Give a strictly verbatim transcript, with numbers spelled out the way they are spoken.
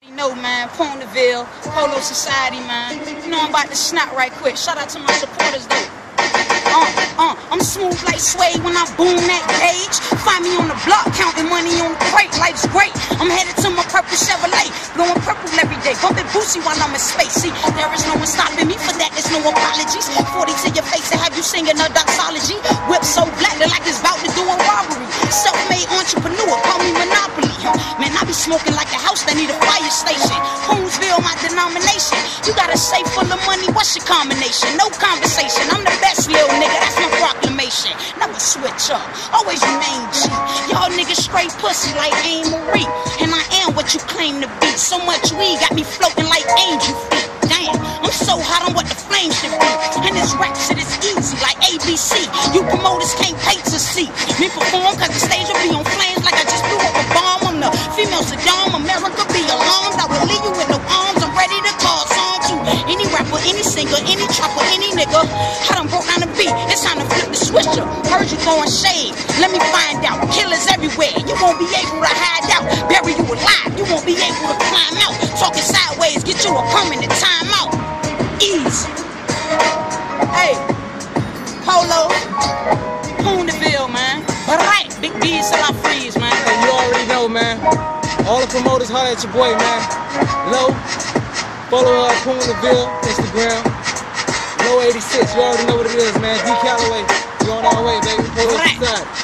You know, man, Ponyville, Polo Society, man. You know I'm about to snap right quick. Shout out to my supporters, though. Uh, uh, I'm smooth like Sway when I boom that gauge. Find me on the block, counting money on the crate. Life's great. I'm headed to my purple Chevrolet, blowing purple every day. Bumping Boosie while I'm in space. See, there is no one stopping me for that. There's no apologies. forty to your face and have you singing a doxology. Whip so black, they're like it's about to do a robbery. Self-made entrepreneur, call me Monopoly. Man, I be smoking like a house that need a fire station. Ponyville, my denomination. You got a safe full of money, what's your combination? No conversation, I'm the best little nigga, that's my proclamation. Never switch up, always remain G. Y'all niggas straight pussy like Anne Marie. And I am what you claim to be. So much weed got me floating like angel feet. Damn, I'm so hot on what the flames should be. And this rap shit is easy like A B C. You promoters can't pay to see me perform, cause the stage will be on flames like I just blew up a bomb. I'm the female Saddam, America be alarmed. I will leave you with no arms, I'm ready to call song to any rapper, any singer, any trapper, any nigga. I done broke down the beat, it's time to flip the switcher. Heard you throwing shade, let me find out. Killers everywhere, you won't be able to hide out. Bury you alive, you won't be able to climb out. Talking sideways, get you a permanent timeout. Easy. Hey, Polo, Ponyville, man. Alright, big B's till I freeze, man. Hey, you already know, man. All the promoters, holler at your boy, man. Low, follow uh, Ponyville, Instagram. Low eighty-six, you already know what it is, man. D Calloway, you on our way, baby. Polo Society.